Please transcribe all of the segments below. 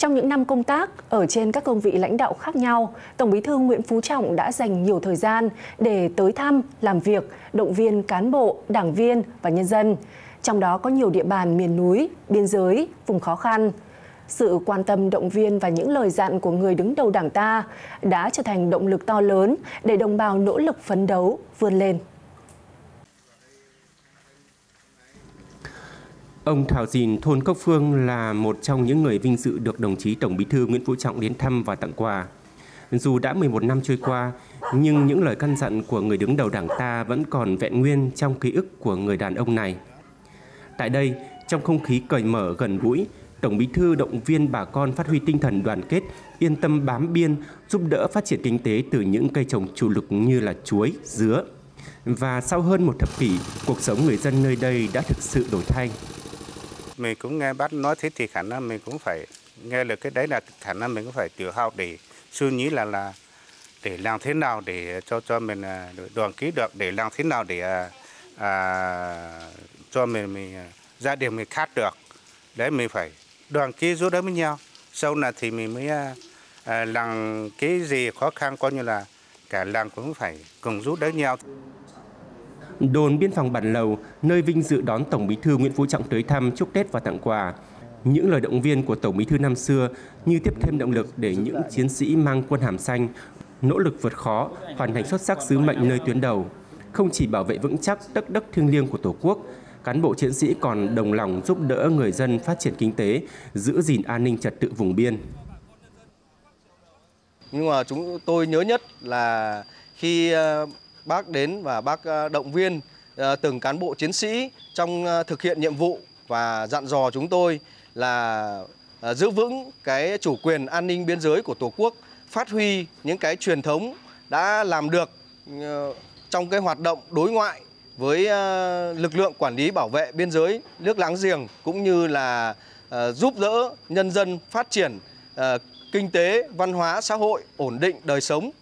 Trong những năm công tác ở trên các cương vị lãnh đạo khác nhau, Tổng Bí thư Nguyễn Phú Trọng đã dành nhiều thời gian để tới thăm, làm việc, động viên cán bộ, đảng viên và nhân dân. Trong đó có nhiều địa bàn miền núi, biên giới, vùng khó khăn. Sự quan tâm, động viên và những lời dặn của người đứng đầu Đảng ta đã trở thành động lực to lớn để đồng bào nỗ lực phấn đấu, vươn lên. Ông Thảo Dìn, thôn Cốc Phương là một trong những người vinh dự được đồng chí Tổng Bí thư Nguyễn Phú Trọng đến thăm và tặng quà. Dù đã 11 năm trôi qua, nhưng những lời căn dặn của người đứng đầu Đảng ta vẫn còn vẹn nguyên trong ký ức của người đàn ông này. Tại đây, trong không khí cởi mở gần gũi, Tổng Bí thư động viên bà con phát huy tinh thần đoàn kết, yên tâm bám biên, giúp đỡ phát triển kinh tế từ những cây trồng chủ lực như là chuối, dứa. Và sau hơn một thập kỷ, cuộc sống người dân nơi đây đã thực sự đổi thay. Mình cũng nghe bác nói thế thì khả năng mình cũng phải nghe được cái đấy, là khả năng mình cũng phải tự học để suy nghĩ là để làm thế nào để cho mình đoàn kết được, để làm thế nào để cho mình gia đình mình khác được. Đấy, mình phải đoàn kết giúp đỡ với nhau. Sau này thì mình mới làm cái gì khó khăn coi như là cả làng cũng phải cùng giúp đỡ nhau. Đồn biên phòng Bản Lầu, nơi vinh dự đón Tổng Bí thư Nguyễn Phú Trọng tới thăm, chúc Tết và tặng quà. Những lời động viên của Tổng Bí thư năm xưa như tiếp thêm động lực để những chiến sĩ mang quân hàm xanh nỗ lực vượt khó, hoàn thành xuất sắc sứ mệnh nơi tuyến đầu. Không chỉ bảo vệ vững chắc đất đất thiêng liêng của Tổ quốc, cán bộ chiến sĩ còn đồng lòng giúp đỡ người dân phát triển kinh tế, giữ gìn an ninh trật tự vùng biên. Nhưng mà tôi nhớ nhất là khi bác đến và bác động viên từng cán bộ chiến sĩ trong thực hiện nhiệm vụ và dặn dò chúng tôi là giữ vững cái chủ quyền an ninh biên giới của Tổ quốc, phát huy những cái truyền thống đã làm được trong cái hoạt động đối ngoại với lực lượng quản lý bảo vệ biên giới nước láng giềng, cũng như là giúp đỡ nhân dân phát triển kinh tế, văn hóa, xã hội, ổn định đời sống.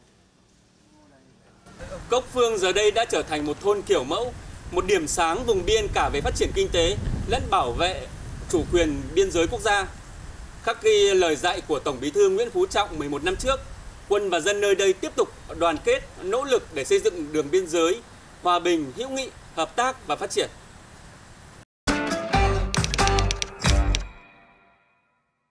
Cốc Phương giờ đây đã trở thành một thôn kiểu mẫu, một điểm sáng vùng biên cả về phát triển kinh tế lẫn bảo vệ chủ quyền biên giới quốc gia. Khắc ghi lời dạy của Tổng Bí thư Nguyễn Phú Trọng 11 năm trước, quân và dân nơi đây tiếp tục đoàn kết, nỗ lực để xây dựng đường biên giới hòa bình, hữu nghị, hợp tác và phát triển.